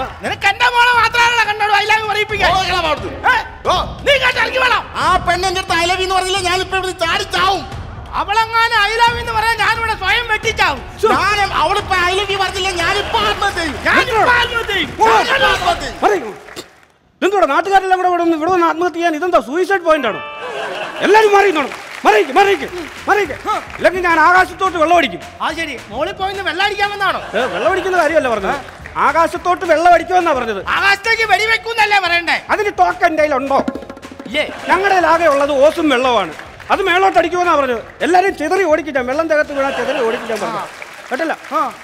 നിനക്ക് എന്റെ മോളെ മാത്രമല്ല കണ്ടോളൂ ഐ ലവ് പറയിപ്പിക്കാൻ. നീ കേട്ടിറങ്ങി വേണം. ആ പെണ്ണ് എന്റെ അടുത്ത് ഐ ലവ് എന്ന് പറഞ്ഞില്ല ഞാൻ ഇപ്പൊ ഇവിടെ ചാടി ചാവും. അവളെങ്ങാനും ഐ ലവ് എന്ന് പറയാൻ ഞാനിവിടെ സ്വയം വെട്ടിച്ചാവും. അവളിപ്പോ ഐ ലവ് പറഞ്ഞില്ല ഞാനിപ്പോ ആത്മഹത്യ ചെയ്യും. എന്തോടാ നാട്ടുകാരെല്ലാം കൂടെ ഇവിടെ വന്ന് ആത്മഹത്യ ചെയ്യാൻ? ഇതെന്താ സൂയിസൈഡ് പോയിന്റ് ആണോ? എല്ലാരും മാറിയെന്നോണം. ഇല്ലെങ്കിൽ ഞാൻ ആകാശത്തോട്ട് വെള്ളം അടിക്കും. ആ ശരി, മോളിൽ പോയിന്ന് വെള്ളം അടിക്കാമെന്നാണോ? വെള്ളം അടിക്കുന്ന കാര്യമല്ല പറഞ്ഞത്, ആകാശത്തോട്ട് വെള്ളം അടിക്കുമെന്നാ പറഞ്ഞത്. ആകാശത്തേക്ക് വെടിവെക്കൂന്നല്ലേ പറയണ്ടേ? അതിന് ടോക്ക് എന്റെ കയ്യിലുണ്ടോ? ഞങ്ങളുടെ ആകെ ഉള്ളത് ഓസും വെള്ളമാണ്. അത് മേളോട്ട് അടിക്കുമെന്നാ പറഞ്ഞത്. എല്ലാരും ചെതറി ഓടിക്കാൻ, വെള്ളം തകർത്ത് വീണാൽ ചെതറി ഓടിക്കാൻ പറഞ്ഞു കേട്ടല്ല.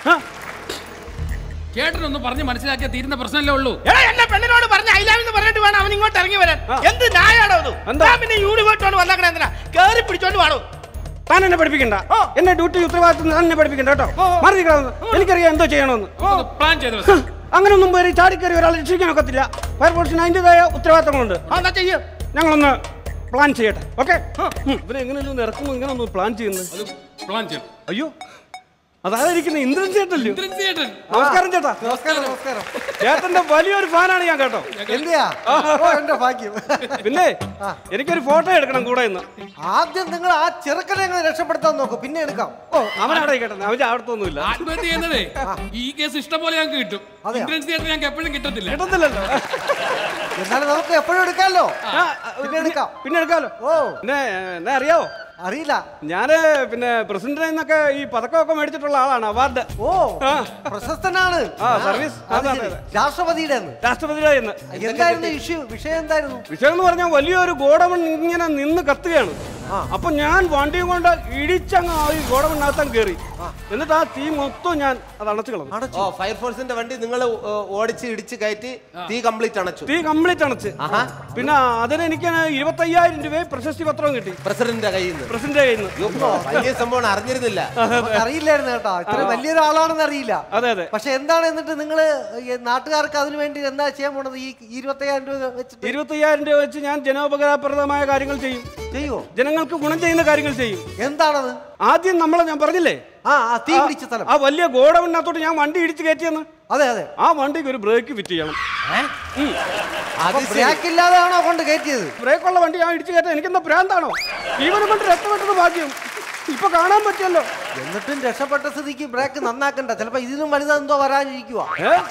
ചേട്ടനൊന്ന് പറഞ്ഞ് മനസ്സിലാക്കിയാൽ തീരുന്ന പ്രശ്നമല്ലേ ഉള്ളൂ. എന്നെ പെണ്ണിനോട് പറഞ്ഞ ഐ ലവ് എന്ന് പറഞ്ഞിട്ട് വേണം അവൻ ഇങ്ങോട്ട് ഇറങ്ങി വരാൻ. എന്ത് ന്യായാണോ അത്? പിന്നെ യൂണിവേഴ്സിറ്റി വന്നേക്കണ എന്തിനാ? കേറി പിടിച്ചോണ്ട് വേണോ? താൻ എന്നെ പഠിപ്പിക്കണ്ട, എന്നെ ഡ്യൂട്ടി ഉത്തരവാദിത്വം താൻ എന്നെ പഠിപ്പിക്കണ്ട കേട്ടോ. മാറി എനിക്കറിയാം എന്തോ ചെയ്യണമെന്ന്. പ്ലാൻ ചെയ്തു അങ്ങനൊന്നും പേര് ചാടിക്കറി ഒരാളെ രക്ഷിക്കാൻ ഒക്കത്തില്ല. ഫയർഫോഴ്സിന് അതിൻ്റെതായ ഉത്തരവാദിത്തങ്ങളുണ്ട്. ഞങ്ങളൊന്ന് പ്ലാൻ ചെയ്യട്ടെ. ഓക്കെ, ഇവരെ എങ്ങനെയൊന്നും ഇറക്കുന്നു, ഇങ്ങനെ ഒന്ന് പ്ലാൻ ചെയ്യുന്നത്. അയ്യോ, അതായിരിക്കുന്ന ഇന്ദ്രൻ ചേട്ടല്ലോ. നമസ്കാരം ചേട്ടാ. നമസ്കാരം. ചേട്ടന്റെ വലിയൊരു ഫാനാണ് ഞാൻ കേട്ടോ. എന്റെ ഭാഗ്യം. പിന്നെ എനിക്കൊരു ഫോട്ടോ എടുക്കണം കൂടെ ഇന്ന്. ആദ്യം നിങ്ങൾ ആ ചെറുക്കനെ രക്ഷപ്പെടുത്താൻ നോക്കും, പിന്നെ എടുക്കാം. അവനാടെ കേട്ടോ, അവൻ അവിടത്തൊന്നുമില്ല. ആത്മഹത്യ ചെയ്യുന്നതേ ഈ കേസ് ഇഷ്ടം പോലെ ഞങ്ങൾക്ക് കിട്ടും. ഇന്ദ്രൻസ് ചേട്ടൻ ഞങ്ങൾക്ക് എപ്പോഴും കിട്ടത്തില്ലല്ലോ. എന്നാലും നമുക്ക് എപ്പോഴും എടുക്കാമല്ലോ. പിന്നെ എടുക്കാമല്ലോ. എന്നെ അറിയാവോ? അറിയില്ല. ഞാന് പിന്നെ പ്രസിഡന്റിൽ നിന്നൊക്കെ ഈ പതക്കമൊക്കെ മേടിച്ചിട്ടുള്ള ആളാണ്. അവാർഡ്. പ്രശസ്തനാണ്. സർവീസ് രാഷ്ട്രപതിയുടെ. എന്തായിരുന്നു വിഷയം? വിഷയം എന്ന് പറഞ്ഞാൽ വലിയൊരു ഗോഡമൺ ഇങ്ങനെ നിന്ന് കത്തുകയാണ്. അപ്പൊ ഞാൻ വണ്ടിയും കൊണ്ട് ഇടിച്ചങ്ങ് ഈ ഗോഡമണ്ണാത്താൻ കയറി. എന്നിട്ട് ആ തീ മൊത്തം ഞാൻ അത് അണച്ചു കളഞ്ഞു. ഫയർഫോഴ്സിന്റെ വണ്ടി നിങ്ങൾ ഓടിച്ച് ഇടിച്ച് കയറ്റി തീ കംപ്ലീറ്റ് അണച്ചു. പിന്നെ അതിന് എനിക്ക് 25,000 രൂപ പ്രശസ്തി പത്രവും കിട്ടി പ്രസിഡന്റിന്റെ കയ്യിൽ നിന്ന്. വലിയ സംഭവം അറിഞ്ഞിരുന്നില്ല. അറിയില്ലായിരുന്നു കേട്ടോ, ഇത്ര വലിയൊരാളാണെന്ന് അറിയില്ല. അതെ. പക്ഷെ എന്താണ് എന്നിട്ട് നിങ്ങള് നാട്ടുകാർക്ക് അതിനു വേണ്ടി എന്താ ചെയ്യാൻ പോണത്? ഈ 25,000 രൂപ വെച്ചിട്ട് 25,000 രൂപ വെച്ച് ഞാൻ ജനോപകാരപ്രദമായ കാര്യങ്ങൾ ചെയ്യുമോ? ജനങ്ങൾക്ക് ഗുണം ചെയ്യുന്ന കാര്യങ്ങൾ ചെയ്യും. എന്താണത്? ആദ്യം ഞാൻ പറഞ്ഞില്ലേ തീ പിടിച്ച സ്ഥലം, ആ വലിയ ഗോഡമണ്ണാത്തോട്ട് ഞാൻ വണ്ടി ഇടിച്ച് കയറ്റിയെന്ന്. അതെ. ആ വണ്ടിക്ക് ഒരു ബ്രേക്ക് ഫിറ്റ് ചെയ്യണം. ബ്രേക്ക് ഇല്ലാതെയാണോ കൊണ്ട് കയറ്റിയത്? ബ്രേക്കുള്ള വണ്ടി ഞാൻ ഇടിച്ച് കയറ്റാൻ എനിക്കെന്താ ഭ്രാന്താണോ? ജീവനെ കൊണ്ട് രക്ഷപ്പെട്ടത് ഭാഗ്യം. ഇപ്പൊ കാണാൻ പറ്റിയല്ലോ. എന്നിട്ടും രക്ഷപ്പെട്ട സ്ഥിതിക്ക് ബ്രേക്ക് നന്നാക്കണ്ട. ചിലപ്പോ ഇതിനും വലുതെന്തോ വരാനിരിക്കുക.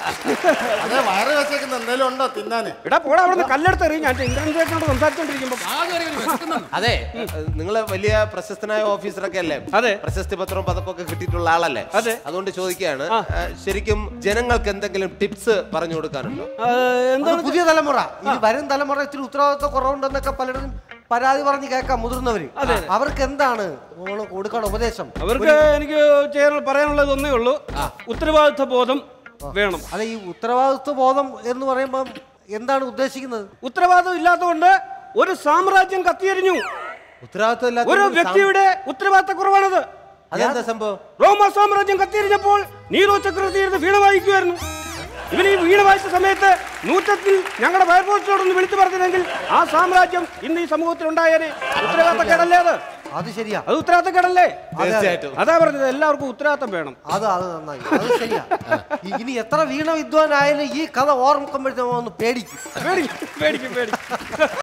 വയറ് വെച്ചേക്കുന്ന എന്തെങ്കിലും ഉണ്ടോ തിന്നാന്? എടാ പോടാ, അവിടെ കല്ലെടുത്ത് എറിയും. ഞാൻ ഇന്ദ്രൻസേട്ടനോട് സംസാരിച്ചോണ്ടിരിക്കുമ്പോ. അതെ, നിങ്ങള് വലിയ പ്രശസ്തനായ ഓഫീസറൊക്കെ അല്ലേ? അതെ. പ്രശസ്തി പത്രവും പതക്കമൊക്കെ കിട്ടിയിട്ടുള്ള ആളല്ലേ? അതെ. അതുകൊണ്ട് ചോദിക്കുകയാണ്, ശരിക്കും ജനങ്ങൾക്ക് എന്തെങ്കിലും ടിപ്സ് പറഞ്ഞു കൊടുക്കാനുണ്ടോ? പുതിയ തലമുറ, ഇനി വരും തലമുറ ഇത്തിരി ഉത്തരവാദിത്വ കുറവുണ്ടെന്നൊക്കെ പലരും പരാതി പറഞ്ഞ് കേൾക്കാം. മുതിർന്നവര് അവർക്ക് എന്താണ് കൊടുക്കേണ്ട ഉപദേശം? അവർക്ക് എനിക്ക് പറയാനുള്ളത് ഒന്നേ ഉള്ളൂ, ഉത്തരവാദിത്വ ബോധം വേണം. അല്ല, ഈ ഉത്തരവാദിത്വ ബോധം എന്ന് പറയുമ്പോൾ എന്താണ് ഉദ്ദേശിക്കുന്നത്? ഉത്തരവാദിത്വം ഇല്ലാത്തതുകൊണ്ട് ഒരു സാമ്രാജ്യം കത്തിയെരിഞ്ഞു. ഉത്തരവാദിത്വം ഒരു വ്യക്തിയുടെ ഉത്തരവാദിത്ത കുറവാണത്. അതെന്താ സംഭവം? റോമ സാമ്രാജ്യം കത്തിയെരിഞ്ഞപ്പോൾ നീറോ ചക്രവർത്തി വീണ വായിക്കുമായിരുന്നു. ഇവന് ഈ വീണ വായിച്ച സമയത്ത് നൂറ്റത്തിൽ ഞങ്ങളുടെ ഫയർഫോഴ്സിനോടൊന്ന് വിളിച്ചു പറഞ്ഞില്ലെങ്കിൽ ആ സാമ്രാജ്യം ഇന്ന് ഈ സമൂഹത്തിൽ ഉണ്ടായേനെ. ഉത്തരവാദിത്തക്കേടല്ലേ അത്? അത് ശരിയാ, അത് ഉത്തരവാദിത്തക്കേടല്ലേ? തീർച്ചയായിട്ടും. അതാ പറഞ്ഞത്, എല്ലാവർക്കും ഉത്തരവാദിത്തം വേണം. അത് നന്നായി, അത് ശരിയാ. ഇനി എത്ര വീണ വിദ്വാനായാലും ഈ കഥ ഓർമ്മിക്കുമ്പോഴത്തേക്കും ഒന്ന് പേടിക്കും.